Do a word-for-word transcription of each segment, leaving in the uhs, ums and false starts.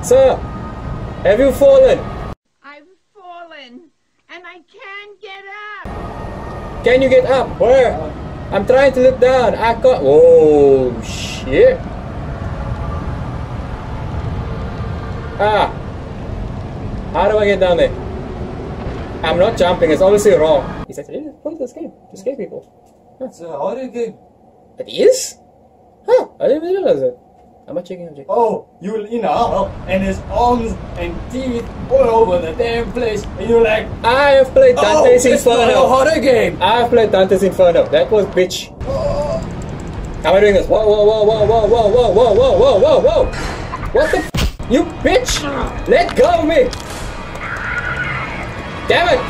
Sir, have you fallen? I've fallen, and I can't get up. Can you get up? Where? I'm trying to look down. I can't. Oh, shit. Ah. How do I get down there? I'm not jumping. It's obviously wrong. He said, yeah, play this game to scare people. Huh. It's a horror game. It is? Huh. I didn't even realize it. I'm not checking. I'm checking. Oh, you're in a hell, and there's arms and teeth all over the damn place, and you're like, I have played Dante's oh, it's not a Inferno. horror game. I have played Dante's Inferno. That was bitch. Oh. How am I doing this? Whoa, whoa, whoa, whoa, whoa, whoa, whoa, whoa, whoa, whoa, whoa, whoa. What the f? You bitch! Let go of me! Damn it!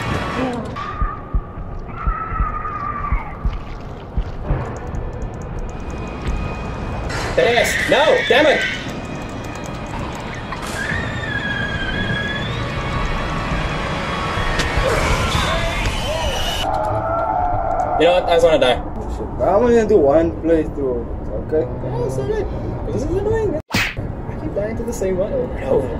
Yes! No! Damn it! You know what? I just wanna die. I'm gonna do one playthrough, okay? Yeah, it's alright. This is annoying, man. I keep dying to the same one over and over.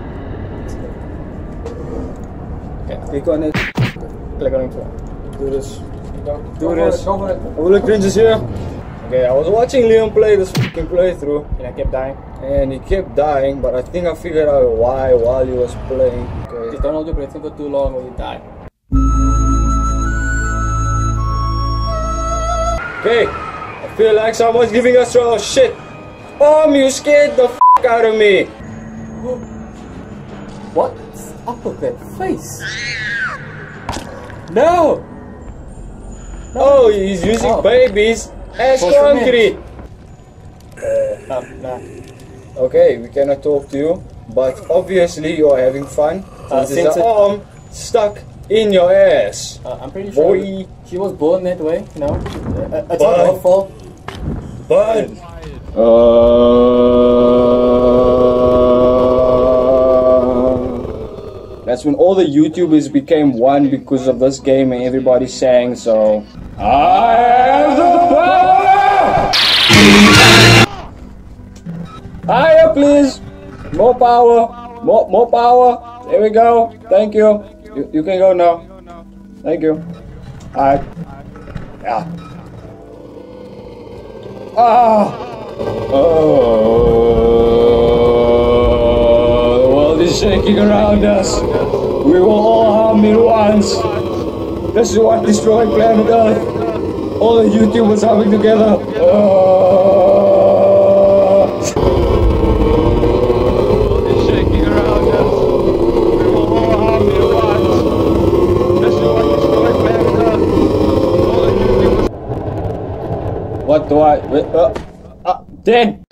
Okay. Click on it. Click on it. Do this. Go. Do Go this. For it. Go for it. Oh, look, Grinch is here. Okay, I was watching Leon play this fucking playthrough, And I kept dying. and he kept dying, but I think I figured out why while he was playing. Okay. Just don't hold your breath in for too long or you die. Okay, I feel like someone's giving us oh shit. Mom, you scared the f out of me. What's up with that face? No! Oh, he's using Oh. babies as For concrete. No, no. Okay, we cannot talk to you, but obviously you are having fun. Uh, Since there's since an it- arm stuck in your ass. Uh, I'm pretty sure Boy. she was born that way, you know? Uh, it's But- not her fault. But uh, that's when all the YouTubers became one because of this game and everybody sang, so I have the power! Higher please! More power! More more power! There we go. Thank you. You, you can go now. Thank you. Alright. Yeah. Ah! Oh, the world is shaking around us. We will all harm at once. This is what destroyed planet Earth. All the YouTubers harming together. Oh. What do I? Uh, uh, Dan!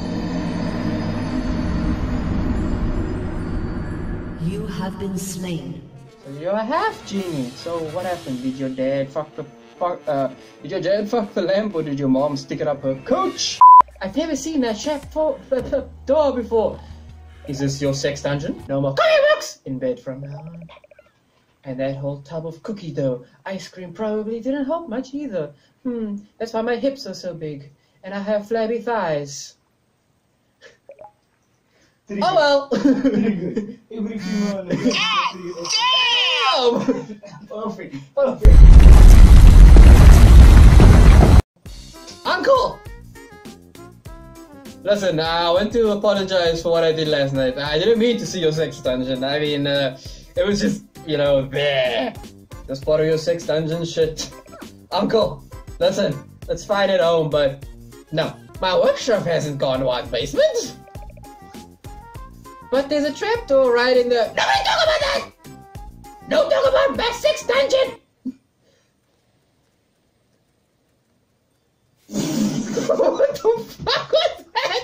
You have been slain. So you're a half genie. So what happened? Did your dad fuck the fuck? Uh, did your dad fuck the lamp, or did your mom stick it up her cooch? I've never seen that shack for the door before. Is this your sex dungeon? No more cookie books in bed from now on. And that whole tub of cookie dough ice cream probably didn't help much either. Hmm, that's why my hips are so big and I have flabby thighs. Oh well. Damn! Perfect, perfect. Uncle! Listen, I want to apologize for what I did last night. I didn't mean to see your sex dungeon. I mean, uh, it was just, you know, there. Just part of your sex dungeon shit. Uncle, listen, let's fight at home, but no. My workshop hasn't gone one basement. But there's a trapdoor right in the... Nobody talk about that! No talk about my sex dungeon! What the fuck was that?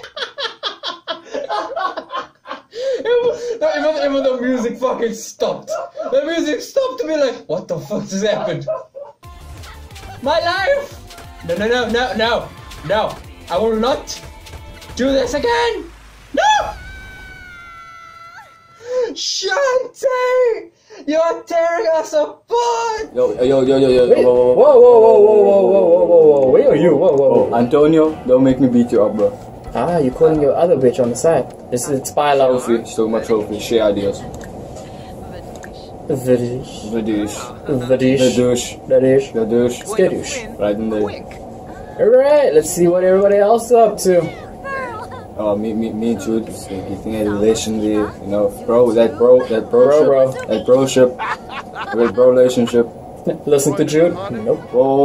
even, even, even the music fucking stopped. The music stopped to be like, what the fuck just happened? My life! No, no, no, no, no, no. I will not do this again. No! Shantae! You're tearing us apart! Yo, yo, yo, yo, yo, Wait, whoa, whoa, whoa, whoa, whoa, whoa, whoa, whoa, whoa, whoa, where are you? Whoa, whoa, Oh, whoa. Antonio, don't make me beat you up, bro. Ah, you're calling your other bitch on the side. This is Spylo. Trophy. She's talking about trophy. Share ideas. Vadish. Vadish. Vadish. Vadish. Vadish. Vadish. Skadoosh. Right in there. Alright, let's see what everybody else is up to. Oh, me, me, me and Jude, just getting a relation there, you know, bro, that bro, that bro, Bro, ship, bro. that broship, that bro relationship. Listen to Jude? Nope.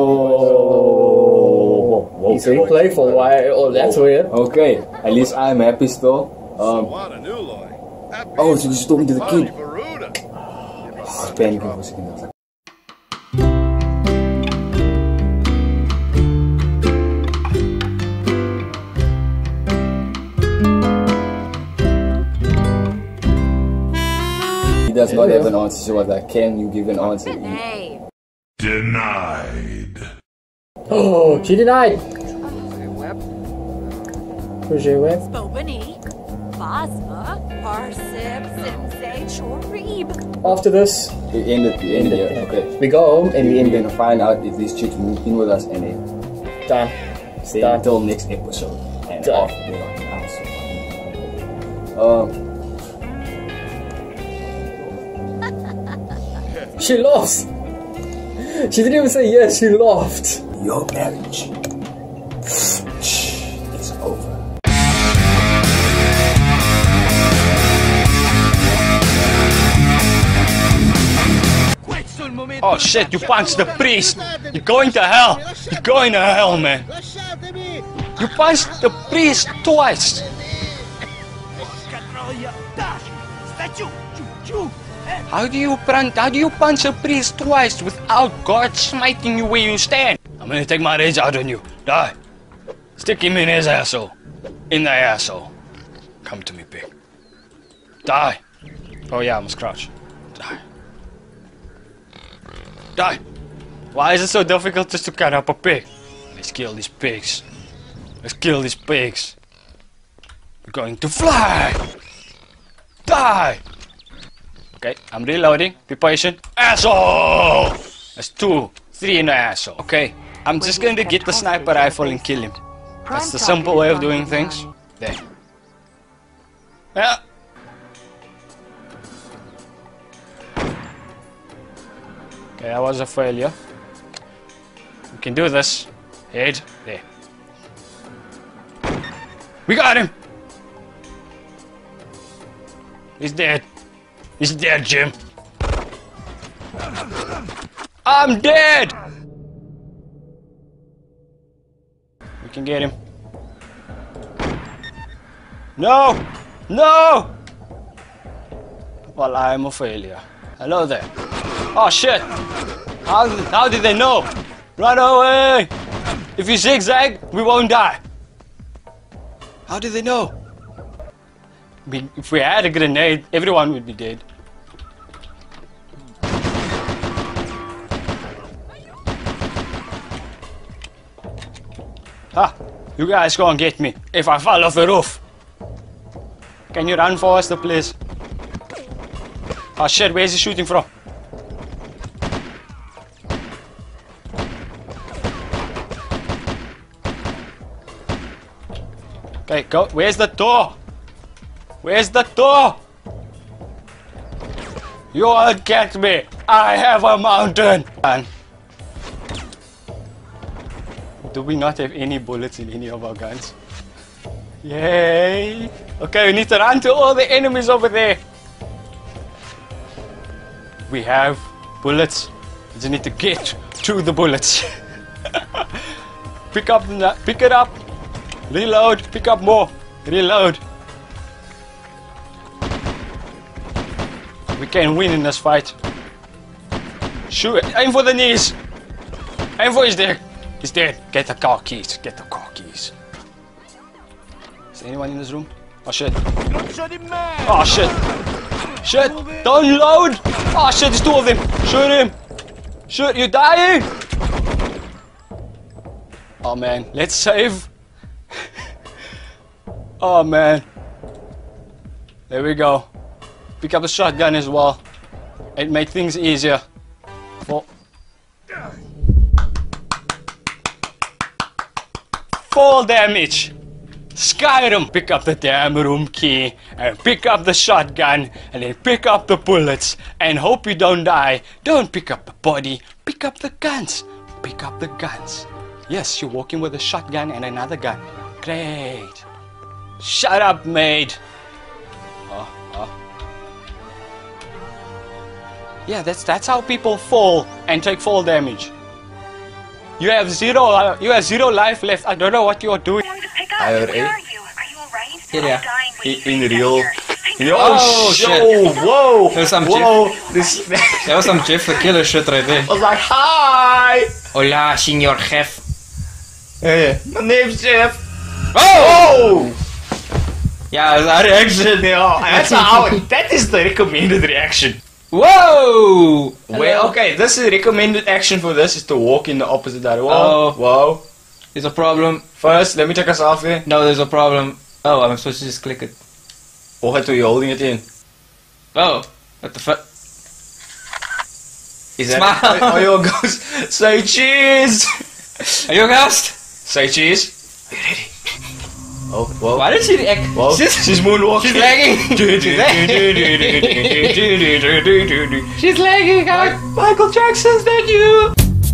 Whoa. He's very playful. Why? Oh, that's weird. Okay, at least I'm happy still. Um, oh, so she's talking to the kid. This is panicking for a second. He does not have an answer, so I was like, can you give an answer? Hey. Denied. Oh, she denied. Roger Webb. Spobani. Basma. Parsib. Simsay. Chorib. After this, We ended, we ended here, okay. we go home and we We're end gonna it. find out if these chicks move in with us and then Done. stay Done. until next episode. And Done. after that, um, She laughs. She didn't even say yes, she laughed. your marriage is over. Oh shit, you punched the priest! You're going to hell! You're going to hell, man! You punched the priest twice! How do you punch, how do you punch a priest twice without God smiting you where you stand? I'm gonna take my rage out on you. Die! Stick him in his asshole. In the asshole. Come to me, pig. Die! Oh yeah, I must crouch. Die. Die! Why is it so difficult just to cut up a pig? Let's kill these pigs. Let's kill these pigs. We're going to fly! Die! Okay, I'm reloading. Be patient. Asshole! That's two. Three in the asshole. Okay, I'm just going to get the sniper rifle and kill him. That's the simple way of doing things. There. Yeah. Okay, that was a failure. We can do this. Head. There. We got him! He's dead. He's dead, Jim. I'm dead! We can get him. No! No! Well, I am a failure. Hello there. Oh shit! How, how did they know? Run away! If you zigzag, we won't die. How did they know? I mean, if we had a grenade, everyone would be dead. Ha! You guys go and get me if I fall off the roof. Can you run faster, please? Oh shit, where's he shooting from? Okay, go. Where's the door? Where's the door? You won't get me. I have a mountain. And do we not have any bullets in any of our guns? Yay! Okay, we need to run to all the enemies over there. We have bullets. We just need to get to the bullets. Pick up the, pick it up. Reload. Pick up more. Reload. We can win in this fight. Shoot. Aim for the knees. Aim for his dick. He's dead. Get the car keys. Get the car keys. Is there anyone in this room? Oh shit. Oh shit. Shit. Don't load. Oh shit, there's two of them. Shoot him. Shoot. You're dying. Oh man. Let's save. Oh man. There we go. Pick up a shotgun as well. It makes things easier. For Fall damage. Skyrim! Pick up the damn room key, and pick up the shotgun, and then pick up the bullets, and hope you don't die. Don't pick up the body, pick up the guns. Pick up the guns. Yes, you're walking with a shotgun and another gun. Great. Shut up, mate. Oh, oh. Yeah, that's that's how people fall and take fall damage. You have zero. Uh, you have zero life left. I don't know what you are doing. I are you? Are you alright? Yeah. In, in real. In real. Oh, shit. Oh, whoa. There's some whoa. Jeff. This. That was some Jeff the Killer shit right there. I was like, hi. Hola, Senor Jeff. Hey, my name's Jeff. Oh! Yeah, that reaction. Yeah, that's how. That is the recommended reaction. Whoa! Well, okay, this is recommended action for this is to walk in the opposite direction. Whoa, Oh. whoa. There's a problem. First, let me take a selfie. No, there's a problem. Oh, I'm supposed to just click it. Or how are you holding it in? Oh, what the fuck? Is that Smile. Are, are you a ghost? Say cheese! Are you a ghost? Say cheese. Are you ready? Oh, whoa. Why did she react? Whoa. She's, She's moonwalking. she's lagging. She's lagging, guys. Michael Jackson's that you?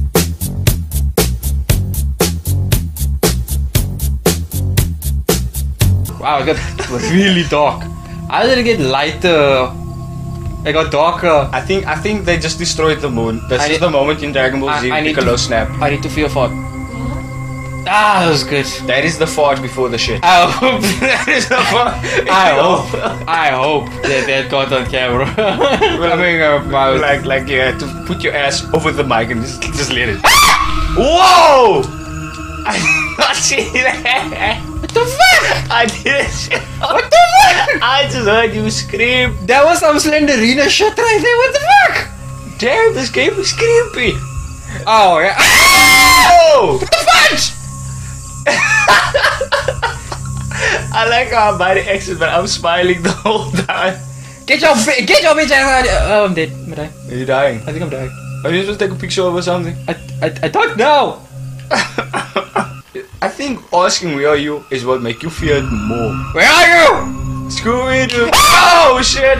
Wow, it got really dark. How did it get lighter? It got darker. I think I think they just destroyed the moon. This I is need- the moment in Dragon Ball Z I- I need Piccolo to- snap. I need to feel fart. Ah, that was good. That is the fart before the shit. I hope that is the fart. I hope. I hope that that got on camera. I mean, uh, my- Like like you had to put your ass over the mic and just just let it. Whoa! I did not see that. What the fuck? I didn't. See What the fuck? I just heard you scream. That was some Slenderina shit right there. What the fuck? Damn, this game is creepy. Oh yeah. Oh! What the fudge? I like how I'm by the exit, but I'm smiling the whole time. Get your bi- get your bitch ass out of here. Oh, I'm dead. I'm dying. Are you dying? I think I'm dying. Are you supposed to take a picture of or something? I I, I don't know. I think asking where are you is what make you fear it more. Where are you? Scooby-Doo! Oh shit!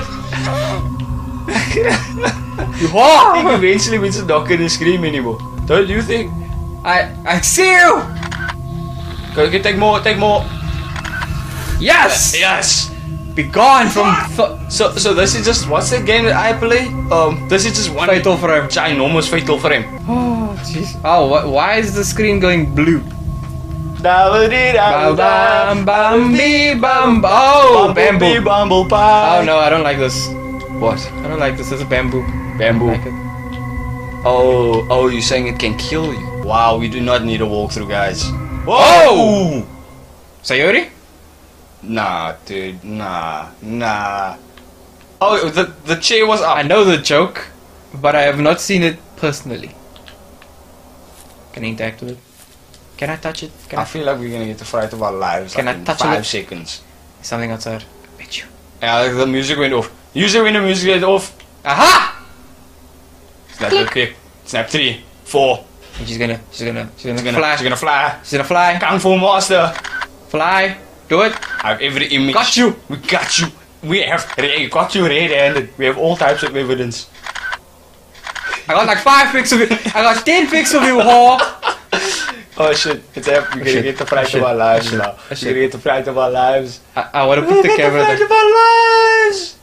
You I whore. think eventually we're just not gonna scream anymore. Don't you think? I I see you. Go, okay, take more, take more. Yes. Yes. Be gone from th So, so this is just what's that game that I play? Um, this is just one Fatal Frame. ginormous Fatal Frame. Oh jeez. Oh, wh why is the screen going blue? Bam bam bam bee bam. Oh, bamboo. Bumble pie. Oh no, I don't like this. What? I don't like this. It's a bamboo. Bamboo. I like it. Oh, oh, you're saying it can kill you? Wow, we do not need a walkthrough, guys. Oh! Sayori? Nah, dude, nah, nah. Oh, the the chair was up. I know the joke, but I have not seen it personally. Can I interact with it? Can I touch it? Can I I feel like we're gonna get the fright of our lives. Can like I in touch a five lip? seconds? Something outside. I bet you. Yeah, like the music went off. Usually when the music went off, Aha! snap real quick. Snap three, four. And she's gonna, she's gonna, she's gonna, She's gonna, fly. she's gonna fly. She's gonna fly. Kung Fu Master. Fly. Do it. I have every image. Got you. We got you. We have we got you red-handed. We have all types of evidence. I got like five pics of you. I got ten pics of you, whore. Oh shit! It's up. We're gonna shit. get the fright Oh, shit. of our lives Oh, shit. now. Oh, We're shit. gonna get the fright of our lives. I, I wanna We're put the gonna get camera the fright there. of our lives.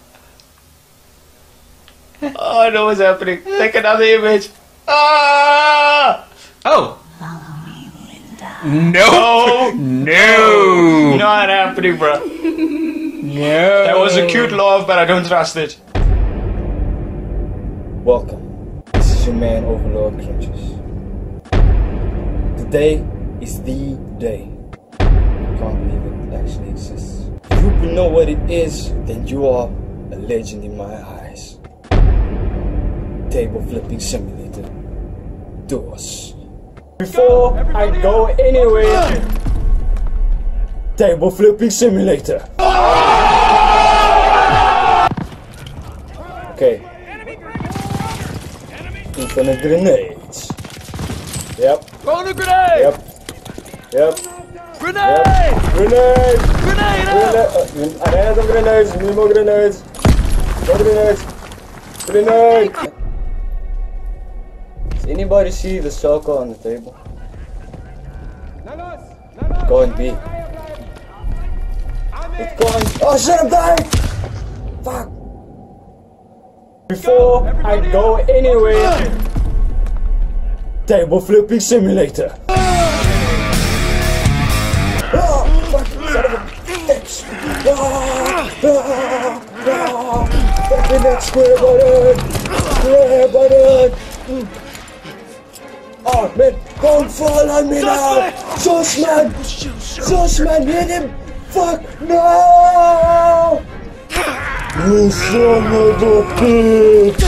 Oh, I know what's happening. Take another image. Ah! Oh. No! No. Not happening, bro. No. That was a cute laugh, but I don't trust it. Welcome. This is your man Overlord Crunches. Today is the day. I can't believe it actually exists. If you know what it is, then you are a legend in my eyes. Table flipping simulator. Doors. Before I go anywhere, table flipping simulator. Okay. Infinite grenades. Yep. Throw the grenade! Yep. Yep. Grenade! Yep. Grenade! Grenade up! Grenade! I ran out of grenades. We need more grenades. More grenades. Grenade! Does anybody see the circle on the table? Go and B. It's going. Oh shit! I'm dying! Fuck! Before I go anywhere, table flipping simulator. Oh, fuck, son of a bitch. Ah, ah, ah. Fucking that square button. Square button. Oh man, don't fall on me now. Shush man. Shush man, hit him. Fuck, no. You son of a bitch.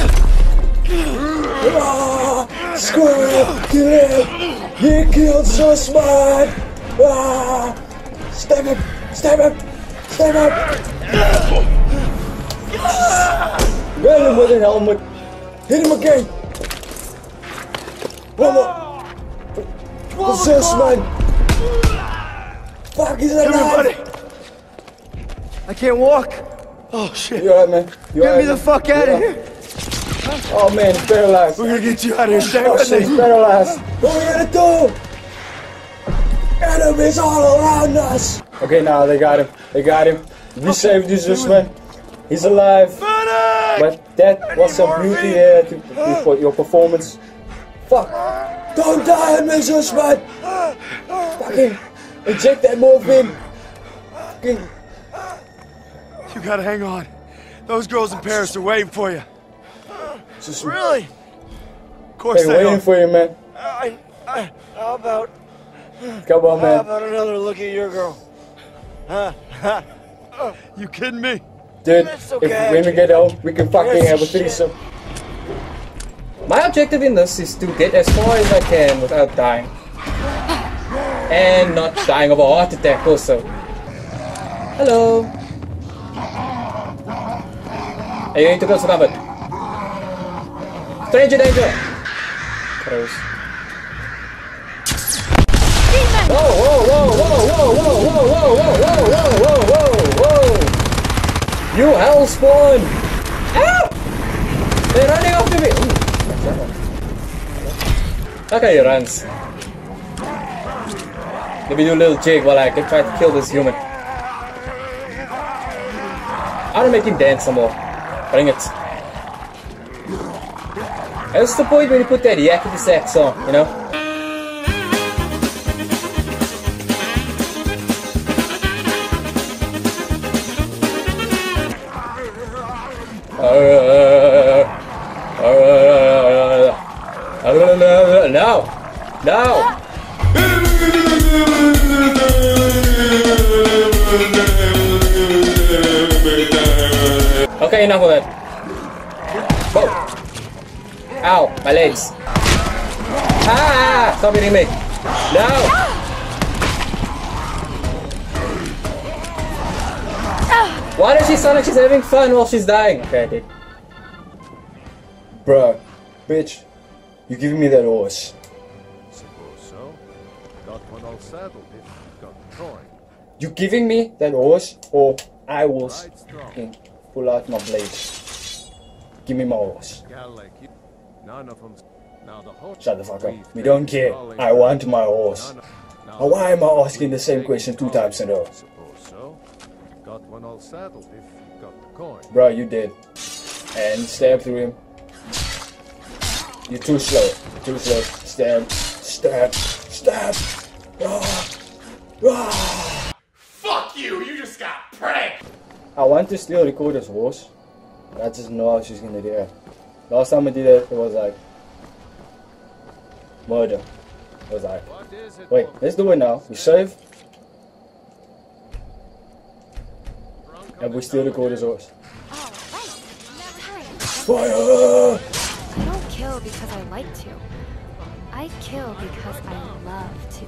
Ah, square, kill him. He killed Shush man. Ah! Stab him! Stab him! Stab him! Hit him with a helmet! Hit him again! One more! What's this, man? Fuck, he's alive! Come here, buddy! I can't walk! Oh shit! You alright, man? You Get all right, me the man? fuck out Yeah. of here! Oh man, he's paralyzed! We're gonna get you out of here, stay Oh with shit, he's me! paralyzed! What are we gonna do? Enemies all around us! Okay, now they got him. They got him. We saved Jesus, man. He's alive. But that was some beauty here to, to, for your performance. Fuck! Don't die on me, Jesus, man! Fucking inject that morphine! Fucking. You gotta hang on. Those girls in Paris are waiting for you. Just, Really? Of course they're they waiting are. for you, man. I, I, how about... Come on, How man. about another look at your girl? Huh? You kidding me? Dude, That's if, okay. when we get home, we can fucking Yes, have a shit. threesome. My objective in this is to get as far as I can without dying. And not dying of a heart attack also. Hello. Are you going to close the cupboard? Stranger danger! Gross. Whoa, whoa, whoa, whoa, whoa, whoa, whoa, whoa, whoa, whoa, whoa, whoa, whoa! You hell spawn! Ah! They're running after me! Ooh. Okay, he runs. Let me do a little jig while I can try to kill this human. I want to make him dance some more. Bring it. That's the point when you put that yakety sax on, you know? Uh, uh, uh, no! No! Okay, enough of that. Whoa! Ow, my legs. Ah! Stop hitting me. No! Why does she sound like she's having fun while she's dying? Okay, I did. Bruh, bitch, you giving me that horse. Suppose so. Got one all saddled if you've got the coin. You giving me that horse, or I will fucking pull out my blades. Give me my horse. Gal like you. None of them. Now the horse. Shut the fuck up. We don't care. I want my horse. Now why am I asking the same question two times in a row? Suppose so. Got one all saddled if you've got the coin. Bro, you did. And stab through him. You're too slow. Too slow. Stab. Stab. Stab. Ah. Ah. Fuck you! You just got pranked! I want to still record this horse. I just know how she's gonna do it. Last time I did it, it was like murder. It was like, wait, let's do it now. We save. And we still record this horse. Fire! I don't kill because I like to. I kill because I love to.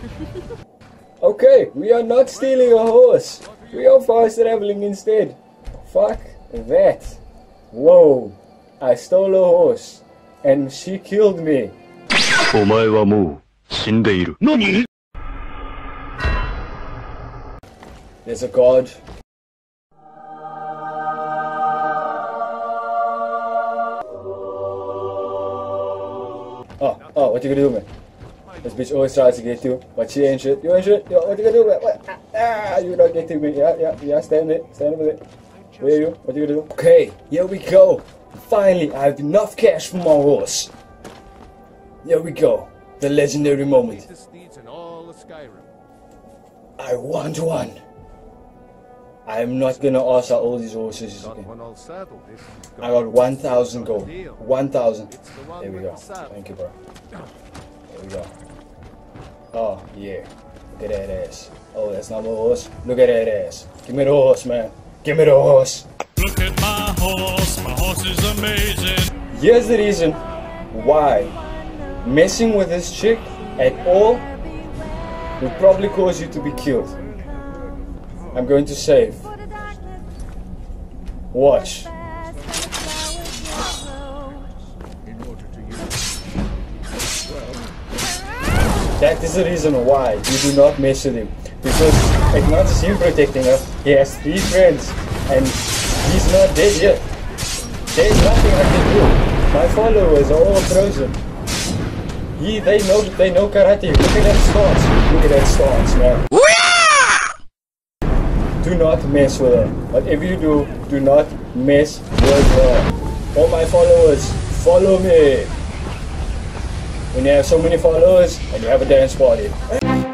Okay, we are not stealing a horse. We are fast traveling instead. Fuck that. Whoa. I stole a horse. And she killed me. お前はもう死んでいる。何? There's a god. Oh, oh, what you gonna do, man? This bitch always tries to get you, but she ain't shit. You ain't shit. Yo, what you gonna do, man? What? Ah, you not getting me. Yeah, yeah, yeah. Stand it. Stand over there. Where are you? What you gonna do? Okay, here we go. Finally, I have enough cash for my horse. Here we go. The legendary moment. I want one. I am not gonna ask how all these horses is again. I got one thousand gold. one thousand. There we go. Thank you, bro. There we go. Oh, yeah. Look at that ass. Oh, that's not my horse. Look at that ass. Give me the horse, man. Give me the horse. Look at my horse. My horse is amazing. Here's the reason why messing with this chick at all would probably cause you to be killed. I'm going to save. Watch. That is the reason why you do not mess with him. Because it's not just him protecting us, he has three friends and he's not dead yet. There's nothing I can do. My followers are all frozen. He, they know they know karate. Look at that stance. Look at that stance, man. Do not mess with her. Whatever you do, do not mess with her. All my followers, follow me. When you have so many followers and you have a dance party.